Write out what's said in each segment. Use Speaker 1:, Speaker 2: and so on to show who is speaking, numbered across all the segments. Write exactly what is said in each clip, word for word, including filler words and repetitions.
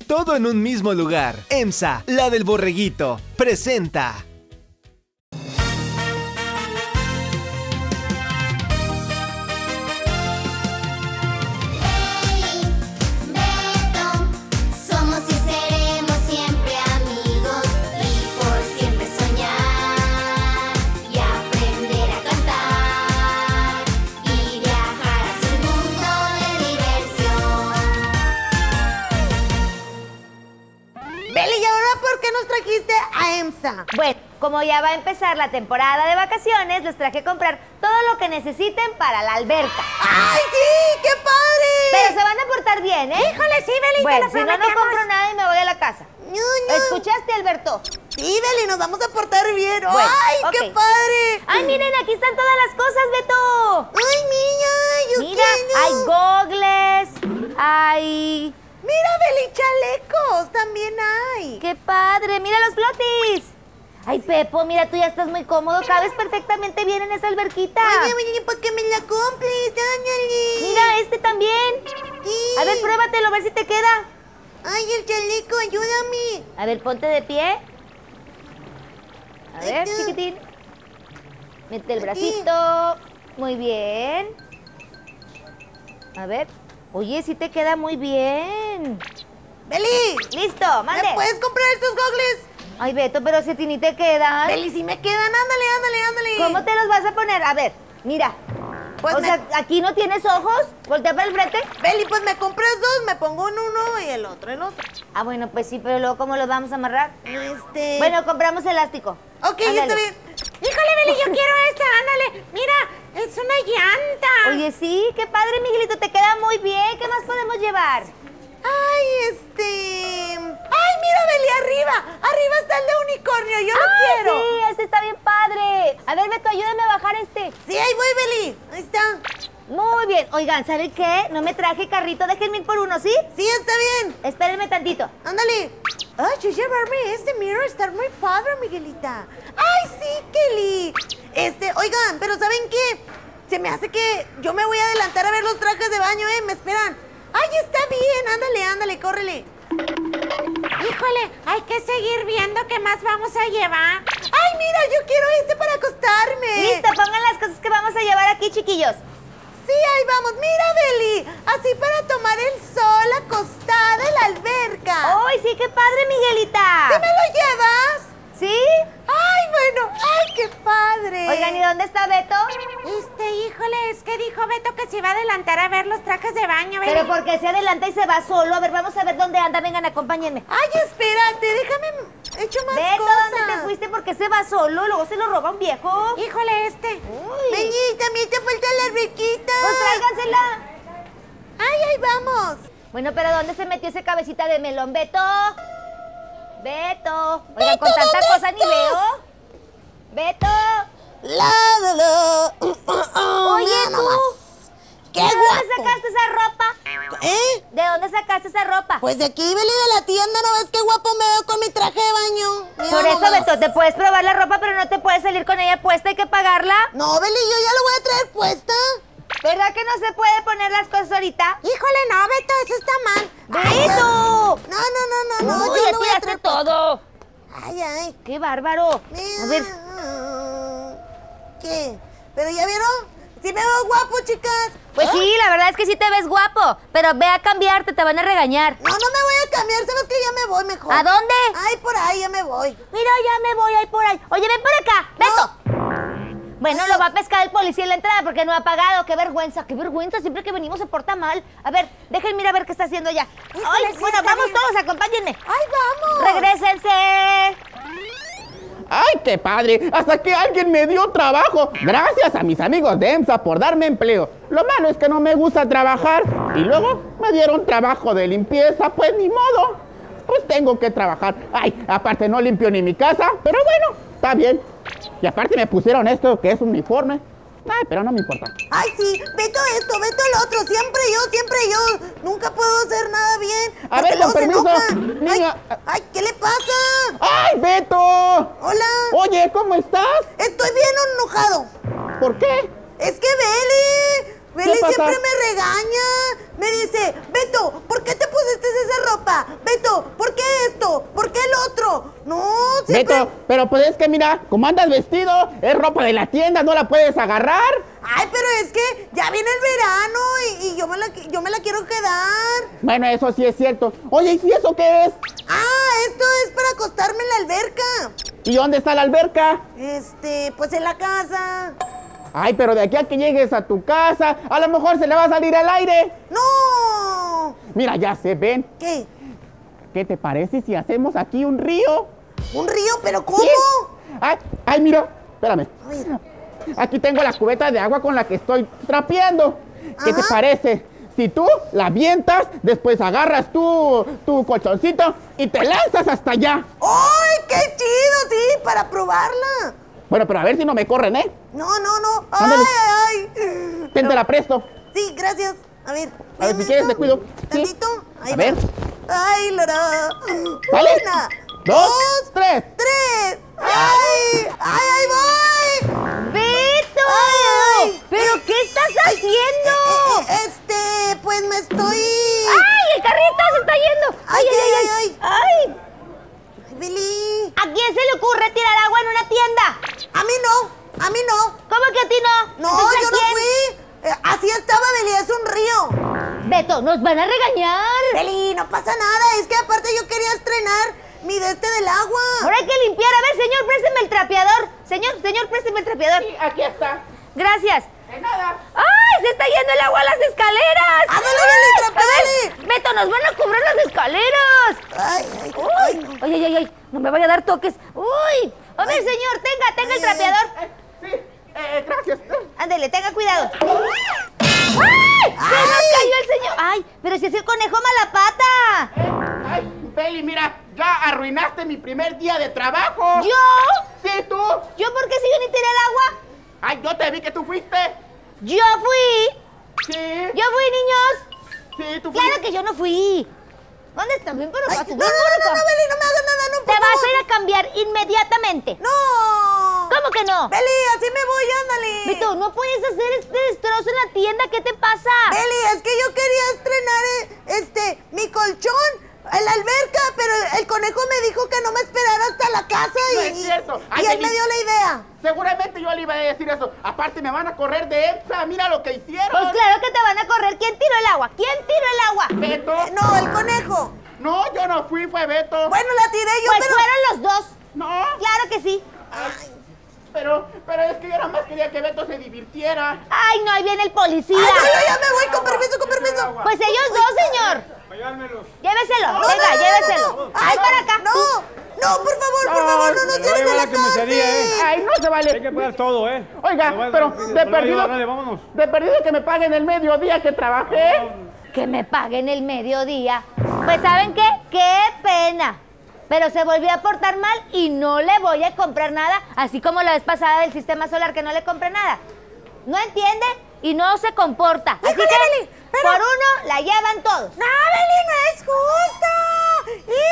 Speaker 1: Todo en un mismo lugar. EMSA, la del borreguito, presenta.
Speaker 2: A EMSA.
Speaker 3: Bueno, como ya va a empezar la temporada de vacaciones, les traje a comprar todo lo que necesiten para la alberca.
Speaker 2: ¡Ay, sí! ¡Qué padre!
Speaker 3: Pero se van a portar bien, ¿eh?
Speaker 2: Híjole, sí, Beli,
Speaker 3: bueno,
Speaker 2: te lo
Speaker 3: si no, no compro nada y me voy a la casa.
Speaker 2: No, no.
Speaker 3: ¿Escuchaste, Alberto?
Speaker 2: Sí, Beli, nos vamos a portar bien.
Speaker 3: Bueno,
Speaker 2: ¡ay,
Speaker 3: okay.
Speaker 2: qué padre!
Speaker 3: ¡Ay, miren, aquí están todas las cosas, Beto!
Speaker 2: ¡Ay, niña, yo
Speaker 3: Mira,
Speaker 2: quiero!
Speaker 3: hay gogles, hay...
Speaker 2: Mira, Beli, chalecos, también hay.
Speaker 3: ¡Qué padre! ¡Mira los flotis! Ay, Pepo, mira, tú ya estás muy cómodo. Cabes perfectamente bien en esa alberquita.
Speaker 2: Oye, Beli, ¿por qué me la compres? Ándale.
Speaker 3: Mira, este también.
Speaker 2: Sí.
Speaker 3: A ver, pruébatelo, a ver si te queda.
Speaker 2: Ay, el chaleco, ayúdame.
Speaker 3: A ver, ponte de pie. A ver,
Speaker 2: Ay,
Speaker 3: chiquitín. Mete el bracito. Muy bien. A ver. Oye, sí te queda muy bien.
Speaker 2: Beli.
Speaker 3: Listo, mande.
Speaker 2: ¿Me puedes comprar estos gogles?
Speaker 3: Ay, Beto, pero si a ti ni te quedan.
Speaker 2: Beli, si me quedan, ándale, ándale, ándale.
Speaker 3: ¿Cómo te los vas a poner? A ver, mira.
Speaker 2: Pues
Speaker 3: o
Speaker 2: me...
Speaker 3: sea, ¿aquí no tienes ojos? Voltea para el frente.
Speaker 2: Beli, pues me compras dos, me pongo en uno y el otro en otro.
Speaker 3: Ah, bueno, pues sí, pero luego, ¿cómo los vamos a amarrar?
Speaker 2: Este...
Speaker 3: Bueno, compramos elástico.
Speaker 2: Ok, ya está bien. Híjole, Beli, yo quiero esta, ándale. Mira, es una llanta.
Speaker 3: Oye, sí, qué padre, Miguelito, te queda muy bien. ¿Qué más podemos llevar?
Speaker 2: Ay, este... Ay, mira, Beli, arriba. Arriba está el de unicornio, yo lo
Speaker 3: ah,
Speaker 2: quiero.
Speaker 3: Sí, este está bien padre. A ver, Beto, ayúdame a bajar este.
Speaker 2: Sí, ahí voy, Beli. Ahí está.
Speaker 3: Muy bien. Oigan, ¿saben qué? No me traje carrito, déjenme ir por uno, ¿sí?
Speaker 2: Sí, está bien.
Speaker 3: Espérenme tantito.
Speaker 2: Ándale. Ay, yo llevarme este mirror, está muy padre, Miguelita. Ay, sí, Kelly. Este, oigan, pero ¿saben qué? Se me hace que yo me voy a adelantar a ver los trajes de baño, ¿eh? ¿Me esperan? Ay, está bien, ándale, ándale, córrele. Híjole, hay que seguir viendo qué más vamos a llevar. Ay, mira, yo quiero este para acostarme.
Speaker 3: Listo, pongan las cosas que vamos a llevar aquí, chiquillos.
Speaker 2: Sí, ahí vamos. Mira, Beli, así para tomar el sol acostada en la alberca.
Speaker 3: ¡Ay, sí, qué padre, Miguelita!
Speaker 2: ¿Sí me lo llevas?
Speaker 3: ¿Sí?
Speaker 2: ¡Ay, bueno! ¡Ay, qué padre!
Speaker 3: Oigan, ¿y dónde está Beto?
Speaker 2: Este, híjole, es que dijo Beto que se iba a adelantar a ver los trajes de baño, Beli.
Speaker 3: Pero porque se adelanta y se va solo. A ver, vamos a ver dónde anda. Vengan, acompáñenme.
Speaker 2: Ay, espérate, déjame hecho más
Speaker 3: Beto,
Speaker 2: cosas.
Speaker 3: ¿dónde te fuiste? Porque se va solo. Luego se lo roba un viejo.
Speaker 2: Híjole, este.
Speaker 3: Uy.
Speaker 2: Vení, también te falta la alberquita.
Speaker 3: Pues tráigansela.
Speaker 2: Ay, ahí vamos.
Speaker 3: Bueno, pero ¿dónde se metió ese cabecita de melón, Beto? Beto. Oigan,
Speaker 2: Beto,
Speaker 3: con tanta
Speaker 2: ¿dónde
Speaker 3: cosa ni
Speaker 2: estás?
Speaker 3: veo. Beto.
Speaker 2: La, la, la.
Speaker 3: Oye,
Speaker 2: Mira
Speaker 3: tú.
Speaker 2: nomás. ¡Qué
Speaker 3: ¿De
Speaker 2: guapo!
Speaker 3: dónde sacaste esa ropa?
Speaker 2: ¿Eh?
Speaker 3: ¿De dónde sacaste esa ropa?
Speaker 2: Pues de aquí, Beli, de la tienda, ¿no ves qué guapo me veo con mi traje de baño? Mira
Speaker 3: Por eso,
Speaker 2: nomás.
Speaker 3: Beto, te puedes probar la ropa, pero no te puedes salir con ella puesta. Hay que pagarla.
Speaker 2: No, Beli, yo ya lo voy a traer puesta.
Speaker 3: ¿Verdad que no se puede poner las cosas ahorita?
Speaker 2: Híjole, no, Beto, eso está mal.
Speaker 3: ¡Beto!
Speaker 2: No, no, no, no, no,
Speaker 3: Uy,
Speaker 2: yo
Speaker 3: ya
Speaker 2: lo voy a
Speaker 3: tiraste
Speaker 2: traer puesta.
Speaker 3: todo.
Speaker 2: Ay, ay.
Speaker 3: ¡Qué bárbaro! A ver,
Speaker 2: ¿Qué? ¿Pero ya vieron? ¿Sí me veo guapo, chicas?
Speaker 3: pues sí, la verdad es que sí te ves guapo. Pero ve a cambiarte, te van a regañar.
Speaker 2: No, no me voy a cambiar, ¿sabes que ya me voy mejor?
Speaker 3: ¿A dónde?
Speaker 2: Ay, por ahí ya me voy.
Speaker 3: Mira, ya me voy ahí por ahí. Oye, ven por acá, Beto. Bueno, lo va a pescar el policía en la entrada porque no ha pagado. ¡Qué vergüenza, qué vergüenza! Siempre que venimos se porta mal. A ver, déjenme ir a ver qué está haciendo ya.
Speaker 2: Híjole,
Speaker 3: Ay,
Speaker 2: sí,
Speaker 3: bueno,
Speaker 2: está
Speaker 3: vamos
Speaker 2: bien.
Speaker 3: todos, acompáñenme.
Speaker 2: ¡Ay, vamos!
Speaker 3: ¡Regrésense!
Speaker 4: ¡Ay, qué padre! Hasta que alguien me dio trabajo. Gracias a mis amigos de EMSA por darme empleo. Lo malo es que no me gusta trabajar. Y luego me dieron trabajo de limpieza, pues ni modo. Pues tengo que trabajar. Ay, aparte no limpio ni mi casa, pero bueno, está bien. Y aparte me pusieron esto que es uniforme. Ay, pero no me importa.
Speaker 2: Ay, sí, Beto esto, Beto el otro. Siempre yo, siempre yo. Nunca puedo hacer nada bien.
Speaker 4: A
Speaker 2: porque
Speaker 4: ver,
Speaker 2: luego
Speaker 4: con
Speaker 2: se
Speaker 4: permiso,
Speaker 2: enojan.
Speaker 4: niña.
Speaker 2: Ay, ay, ¿qué le pasa?
Speaker 4: ¡Ay, Beto!
Speaker 2: Hola.
Speaker 4: Oye, ¿cómo estás?
Speaker 2: Estoy bien enojado.
Speaker 4: ¿Por qué?
Speaker 2: Es que Beli, Beli
Speaker 4: ¿Qué pasa?
Speaker 2: siempre me regaña. Me dice, Beto, ¿por qué te pusiste esa ropa? Beto, ¿por qué esto? ¿Por qué el otro? No, siempre...
Speaker 4: Beto, pero pues es que mira, como andas vestido, es ropa de la tienda, no la puedes agarrar.
Speaker 2: Ay, pero es que ya viene el verano y, y yo, me la, yo me la quiero quedar.
Speaker 4: Bueno, eso sí es cierto. Oye, ¿y si eso qué es?
Speaker 2: Ah, esto es para acostarme en la alberca.
Speaker 4: ¿Y dónde está la alberca?
Speaker 2: Este, pues en la casa.
Speaker 4: Ay, pero de aquí a que llegues a tu casa, a lo mejor se le va a salir al aire.
Speaker 2: ¡No!
Speaker 4: Mira, ya se ven.
Speaker 2: ¿Qué?
Speaker 4: ¿Qué te parece si hacemos aquí un río?
Speaker 2: ¿Un río? ¿Pero cómo?
Speaker 4: ¿Sí? Ay, ay, mira, espérame.
Speaker 2: A ver.
Speaker 4: Aquí tengo la cubeta de agua con la que estoy trapeando. ¿Qué te
Speaker 2: Ajá.
Speaker 4: parece? Si tú la avientas, después agarras tu, tu colchoncito y te lanzas hasta allá.
Speaker 2: ¡Ay, qué chido! Sí, para probarla.
Speaker 4: Bueno, pero a ver si no me corren, ¿eh?
Speaker 2: No, no, no. ¡Ay,
Speaker 4: Ándale.
Speaker 2: ay!
Speaker 4: Ten, te la presto.
Speaker 2: Sí, gracias. A ver.
Speaker 4: A ver,
Speaker 2: ven
Speaker 4: si quieres,
Speaker 2: esto.
Speaker 4: te cuido. Sí.
Speaker 2: ¿Tantito? Ahí
Speaker 4: A
Speaker 2: va.
Speaker 4: ver.
Speaker 2: ¡Ay, Lara!
Speaker 4: ¿Vale?
Speaker 2: Una,
Speaker 4: Dos, tres.
Speaker 2: tres. ¡Ay! ¡Ay, ahí voy!
Speaker 3: ¡Beto!
Speaker 2: Ay, ay.
Speaker 3: ¿Pero qué estás haciendo?
Speaker 2: Eh, eh, Este, pues me estoy...
Speaker 3: ¡Ay, el carrito se está yendo! ¡Ay, ay, ay! ¡Ay! ¡Ay!
Speaker 2: Ay, Beli.
Speaker 3: ¿A quién se le ocurre tirar agua en una tienda?
Speaker 2: A mí no, a mí no.
Speaker 3: ¿Cómo que a ti no?
Speaker 2: No,
Speaker 3: Entonces, ¿a
Speaker 2: yo no
Speaker 3: quién?
Speaker 2: fui. Eh, así estaba, Beli, es un río.
Speaker 3: Beto, nos van a regañar.
Speaker 2: Beli, no pasa nada, es que aparte yo quería estrenar mi de este del agua.
Speaker 3: Ahora hay que limpiar. A ver, señor, présteme el trapeador. Señor, señor, présteme el trapeador.
Speaker 4: Sí, aquí está.
Speaker 3: Gracias.
Speaker 4: De nada.
Speaker 3: ¡Ay, se está yendo el agua a las escaleras!
Speaker 2: ¡Ándale,
Speaker 3: ¡Ay!
Speaker 2: Beli,
Speaker 3: A
Speaker 2: trapéale!
Speaker 3: ver, Beto, nos van a cubrir las escaleras.
Speaker 2: Ay, ay,
Speaker 3: ¡Uy!
Speaker 2: ay, no.
Speaker 3: ¡Ay, ay, ay, ay! No me vaya a dar toques. ¡Uy! A ver, señor, tenga, tenga el
Speaker 2: Ay, ay.
Speaker 3: trapeador.
Speaker 4: Eh, sí, eh, gracias.
Speaker 3: Ándele, tenga cuidado. ¡Ay! ¡Se nos cayó el señor! ¡Ay! Pero si es el conejo malapata.
Speaker 4: Eh, ay, Beli, mira, ya arruinaste mi primer día de trabajo.
Speaker 3: ¿Yo?
Speaker 4: Sí, tú.
Speaker 3: ¿Yo por qué si yo ni tiré el agua?
Speaker 4: Ay, yo te vi que tú fuiste.
Speaker 3: ¡Yo fui!
Speaker 4: Sí.
Speaker 3: ¡Yo fui, niños!
Speaker 4: Sí, tú
Speaker 3: ¡Claro
Speaker 4: fuiste.
Speaker 3: que yo no fui! ¿Dónde están? Ven por acá,
Speaker 2: Ay,
Speaker 3: tú,
Speaker 2: no,
Speaker 3: ven
Speaker 2: no,
Speaker 3: por
Speaker 2: no,
Speaker 3: acá.
Speaker 2: no, Beli, no me hagas nada, no, por
Speaker 3: Te vas
Speaker 2: favor.
Speaker 3: a ir a cambiar inmediatamente.
Speaker 2: ¡No!
Speaker 3: ¿Cómo que no?
Speaker 2: Beli, así me voy, ándale.
Speaker 3: Beto, no puedes hacer este destrozo en la tienda. ¿Qué te pasa?
Speaker 2: Beli, es que yo quería estrenar eh, este, mi colchón en la alberca, pero el conejo me dijo que no me esperara hasta la casa
Speaker 4: No
Speaker 2: y,
Speaker 4: es cierto.
Speaker 2: y
Speaker 4: Ay,
Speaker 2: él
Speaker 4: Beli.
Speaker 2: me dio la idea.
Speaker 4: Seguramente yo le iba a decir eso. Aparte me van a correr de EPSA. Mira lo que hicieron.
Speaker 3: Pues claro que te van a correr. ¿Quién tiró el agua? ¿Quién tiró el agua?
Speaker 4: Beto.
Speaker 2: Eh, no, el conejo.
Speaker 4: No, yo no fui, fue Beto.
Speaker 2: Bueno, la tiré yo,
Speaker 3: Pues
Speaker 2: pero...
Speaker 3: fueron los dos.
Speaker 4: No.
Speaker 3: Claro que sí.
Speaker 2: Ay,
Speaker 4: Pero, pero es que yo nada más quería que Beto se divirtiera.
Speaker 3: Ay, no, ahí viene el policía.
Speaker 2: ay, no, yo ya me voy, con permiso, con permiso.
Speaker 3: Pues ellos dos, señor. Lléveselo,
Speaker 2: No,
Speaker 3: venga,
Speaker 2: no, no,
Speaker 3: lléveselo.
Speaker 2: no, no.
Speaker 3: Ay,
Speaker 2: Ay,
Speaker 3: para acá.
Speaker 2: No, no, por favor, por
Speaker 4: No,
Speaker 2: favor, no nos
Speaker 5: me lo voy a
Speaker 2: lleven a
Speaker 5: llevar
Speaker 2: la
Speaker 5: a la comisaría,
Speaker 2: cárcel.
Speaker 5: ¿eh?
Speaker 4: Ay, no se vale.
Speaker 5: Hay que pagar todo, ¿eh?
Speaker 4: Oiga,
Speaker 5: Me lo voy a-
Speaker 4: pero
Speaker 5: me lo
Speaker 4: de
Speaker 5: voy a
Speaker 4: perdido,
Speaker 5: llevar, dale, vámonos.
Speaker 4: de perdido que me paguen el mediodía que trabajé.
Speaker 3: Que me paguen el mediodía. Pues ¿saben qué? ¡Qué pena! Pero se volvió a portar mal y no le voy a comprar nada, así como la vez pasada del sistema solar que no le compré nada. No entiende y no se comporta. Así
Speaker 2: Híjole,
Speaker 3: que
Speaker 2: Beli, pero-
Speaker 3: por uno la llevan todos.
Speaker 2: ¡No, Beli, no es justo! ¡Y!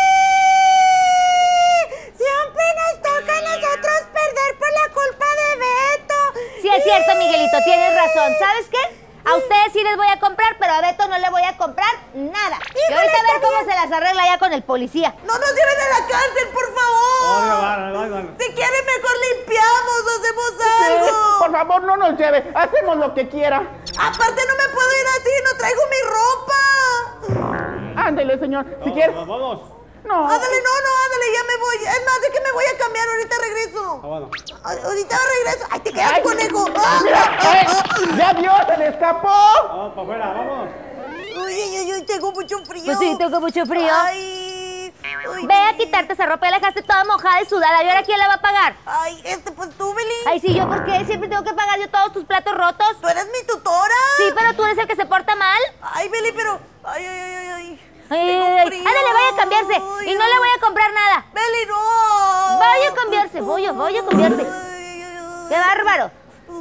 Speaker 2: Siempre nos toca a nosotros perder por la culpa de Beto.
Speaker 3: Sí es cierto, Miguelito, tienes razón. ¿Sabes qué? A ustedes sí les voy a comprar, pero a Beto no le voy a comprar nada. Y
Speaker 2: Híjole,
Speaker 3: ahorita a ver
Speaker 2: está
Speaker 3: cómo
Speaker 2: bien.
Speaker 3: se las arregla ya con el policía.
Speaker 2: ¡No nos lleven a la cárcel, por favor!
Speaker 5: Oiga, va, va, va.
Speaker 2: Si quieren, mejor limpiamos, hacemos
Speaker 4: Sí,
Speaker 2: algo.
Speaker 4: por favor, no nos lleve. Hacemos lo que quiera.
Speaker 2: Aparte, no me puedo ir así, no traigo mi ropa.
Speaker 4: Ándele, señor. Si
Speaker 5: Vamos,
Speaker 4: quiere.
Speaker 5: vamos, vamos.
Speaker 4: No.
Speaker 2: Ándale, no, no, ándale, ya me voy. Es más, de que me voy a cambiar, ahorita regreso.
Speaker 5: Ah, bueno.
Speaker 2: Ay, ahorita regreso. ¡Ay, te quedas,
Speaker 4: Ay.
Speaker 2: conejo! ¡Ah!
Speaker 4: Mira, eh, ya vio, se le escapó.
Speaker 5: Vamos para afuera, vámonos.
Speaker 2: Uy, uy, uy, uy, tengo mucho frío.
Speaker 3: Pues sí, tengo mucho frío.
Speaker 2: Ay, uy,
Speaker 3: Ve a
Speaker 2: Beli.
Speaker 3: quitarte esa ropa, ya la dejaste toda mojada y sudada. ¿Y ahora quién la va a pagar?
Speaker 2: Ay, este, pues tú, Beli.
Speaker 3: Ay, sí, ¿yo por qué? Siempre tengo que pagar yo todos tus platos rotos.
Speaker 2: Tú eres mi tutora.
Speaker 3: Sí, pero tú eres el que se porta mal.
Speaker 2: Ay, Beli, pero... Ay, ay, ay, ay, ay.
Speaker 3: Ay,
Speaker 2: Tengo
Speaker 3: ay, ay.
Speaker 2: frío.
Speaker 3: Ándale, vaya a cambiarse.
Speaker 2: Ay,
Speaker 3: Y no le voy a comprar nada.
Speaker 2: Beli, no.
Speaker 3: Vaya a cambiarse, voy a, voy a cambiarse.
Speaker 2: Ay, ay, ay.
Speaker 3: ¡Qué bárbaro!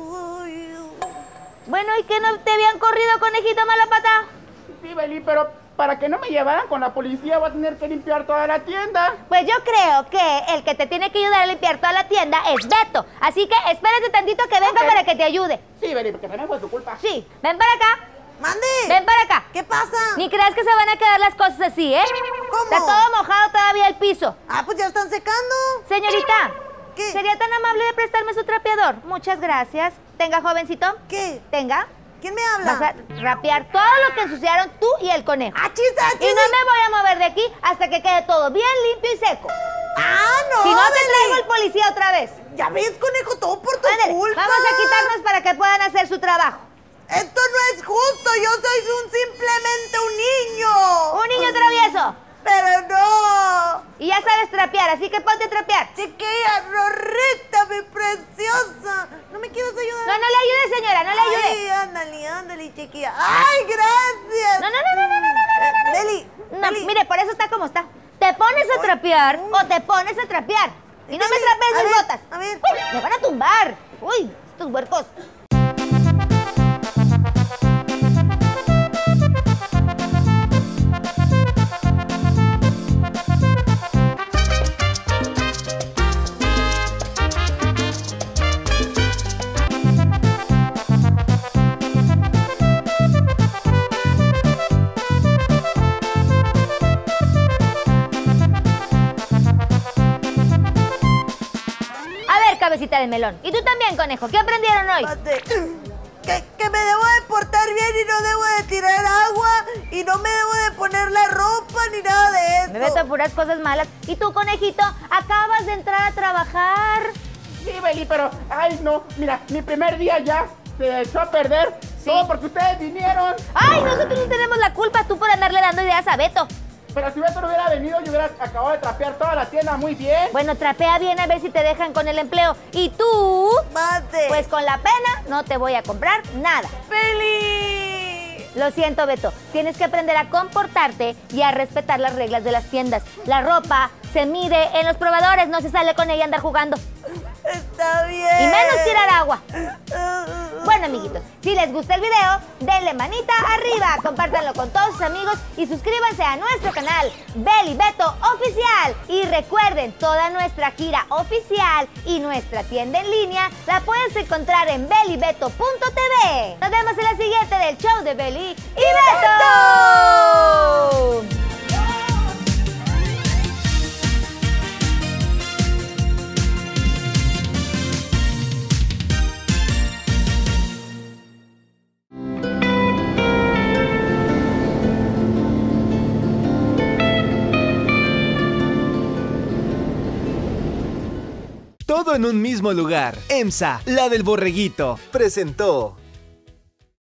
Speaker 2: Ay,
Speaker 3: Bueno, ¿y qué no te habían corrido, conejito malapata?
Speaker 4: Sí, Beli, pero para que no me llevaran con la policía voy a tener que limpiar toda la tienda.
Speaker 3: Pues yo creo que el que te tiene que ayudar a limpiar toda la tienda es Beto. Así que espérate tantito que venga
Speaker 4: Ok.
Speaker 3: para que te ayude.
Speaker 4: Sí, Beli, porque también fue tu culpa.
Speaker 3: Sí, ven para acá.
Speaker 2: ¡Mande!
Speaker 3: Ven para acá.
Speaker 2: ¿Qué pasa?
Speaker 3: Ni creas que se van a quedar las cosas así, ¿eh?
Speaker 2: ¿Cómo?
Speaker 3: Está todo mojado todavía el piso.
Speaker 2: Ah, pues ya están secando.
Speaker 3: Señorita,
Speaker 2: ¿Qué?
Speaker 3: ¿sería tan amable de prestarme su trapeador? Muchas gracias. Tenga, jovencito.
Speaker 2: ¿Qué?
Speaker 3: Tenga.
Speaker 2: ¿Quién me habla?
Speaker 3: Vas a rapear todo lo que ensuciaron tú y el conejo.
Speaker 2: ¡Achis, achis!
Speaker 3: Y no me voy a mover de aquí hasta que quede todo bien limpio y seco.
Speaker 2: ¡Ah, no!
Speaker 3: Si no, te
Speaker 2: Beli!
Speaker 3: traigo el policía otra vez.
Speaker 2: Ya ves, conejo, todo por tu
Speaker 3: Ándale,
Speaker 2: culpa.
Speaker 3: vamos a quitarnos para que puedan hacer su trabajo.
Speaker 2: Esto no es justo, yo soy un, simplemente un niño.
Speaker 3: Un niño travieso.
Speaker 2: Pero no.
Speaker 3: Y ya sabes trapear, así que ponte a trapear.
Speaker 2: Chiquilla, Rorrita, mi preciosa. ¿No me quieres ayudar?
Speaker 3: No, no le ayude, señora, no le ayude.
Speaker 2: Ay, ándale, ándale, chiquilla. ¡Ay, gracias!
Speaker 3: No, no, no, no, no, no, no, no, no.
Speaker 2: Beli,
Speaker 3: No,
Speaker 2: Beli.
Speaker 3: mire, por eso está como está. Te pones a trapear o te pones a trapear. Y no me
Speaker 2: Beli,
Speaker 3: trapees
Speaker 2: a
Speaker 3: mis
Speaker 2: ver,
Speaker 3: botas.
Speaker 2: a ver.
Speaker 3: Uy, me van a tumbar. Uy, estos huercos. A ver, cabecita de melón. Y tú también, conejo. ¿Qué aprendieron hoy?
Speaker 2: Mate. Que, que me debo de portar bien y no debo de tirar agua y no me debo de poner la ropa ni nada de eso.
Speaker 3: Me meto a puras cosas malas. Y tú, conejito, acabas de entrar a trabajar.
Speaker 4: Sí, Beli, pero, ay, no, mira, mi primer día ya se echó a perder.
Speaker 3: Sí.
Speaker 4: Todo porque ustedes vinieron.
Speaker 3: Ay, nosotros no tenemos la culpa, tú por andarle dando ideas a Beto.
Speaker 4: Pero si Beto no hubiera venido, yo hubiera acabado de trapear toda la tienda muy bien.
Speaker 3: Bueno, trapea bien a ver si te dejan con el empleo. Y tú,
Speaker 2: Mate.
Speaker 3: pues con la pena, no te voy a comprar nada.
Speaker 2: ¡Feliz!
Speaker 3: Lo siento, Beto. Tienes que aprender a comportarte y a respetar las reglas de las tiendas. La ropa se mide en los probadores, no se sale con ella a andar jugando.
Speaker 2: Está bien.
Speaker 3: Y menos tirar agua. Bueno, amiguitos, si les gusta el video, denle manita arriba, compártanlo con todos sus amigos y suscríbanse a nuestro canal Beli Beto Oficial. Y recuerden, toda nuestra gira oficial y nuestra tienda en línea la puedes encontrar en belibeto punto t v. Nos vemos en la siguiente del show de Beli y Beto.
Speaker 1: Todo en un mismo lugar. EMSA, la del borreguito, presentó.